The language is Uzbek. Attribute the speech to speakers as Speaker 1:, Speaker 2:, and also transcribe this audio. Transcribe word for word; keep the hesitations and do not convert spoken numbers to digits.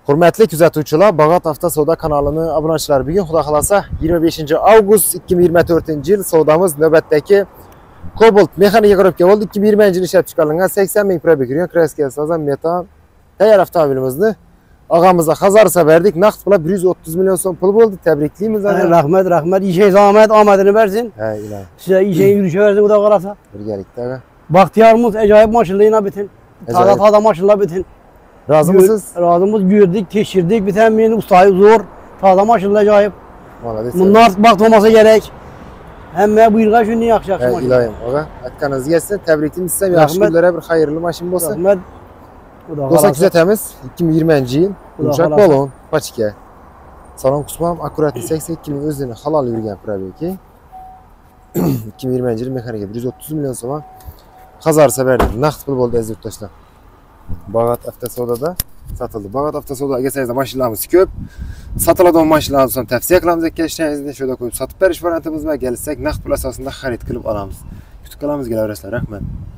Speaker 1: Hurmatli kuzatuvchilar, Bag'at Avtosavdo kanalini obunachilar, bugun xudo xolasa yigirma beshinchi avgust ikki ming yigirma to'rtinchi yil savdomiz navbatdagi Cobalt mexanika korobka bo'ldi. ikki ming yigirmanchi yil ishlab chiqarilgan sakson ming probeg yurgan kraska sozan metan tayyor avtomobilimizni og'amizga xazarsa berdik. Naqd pul bir yuz o'ttiz million so'm pul bo'ldi. Tabriklaymiz.
Speaker 2: Rahmat, rahmat. İşiniz omat, omadini versin.
Speaker 1: Ha, ilohim.
Speaker 2: Size işe yürüyüşe versin xudo xolasa.
Speaker 1: Birgalikda.
Speaker 2: Baxtiyorimiz ajoyib mashinalar bitin. Taza taza mashinalar bitin.
Speaker 1: Razımısınız?
Speaker 2: Razımız, gördük, teşhirdik. Bir tane benim ustayı zor. Taza maşınla acayip. Bunlar bakmamasa gerek. Hem buyurga şunu yaxşı yaxşı
Speaker 1: maşın. İlayim. Oğa, atkanız gelsin. Tebriklim istem. Yaxşı günlere bir hayırlı maşın olsun.
Speaker 2: Rahmet.
Speaker 1: Dosa küzetemiz. ikki ming yigirmanchi yil. Yumuşak balon. Paçike. Salon kusmam. Akkurat seksen ikki ming özlerini halal yürüyen probeki. ikki ming yigirmanchi yil mexanika bir yuz o'ttiz million so'm. Xazarsa berdik. Naqd pul bo'ldi aziz yurtdoshlar. Bag'at Avtosavdoda satıldı. Bag'at Avtosavdoga kelsangiz mashinalarimiz ko'p. Satiladigan mashinalarni ham tavsiya qilamiz. Kelishingizda shoda qo'yib sotib berish variantimiz va kelsak naqd pul asosida xarid qilib olamiz. Kutib qolamiz, kelaverasizlar. Rahmat.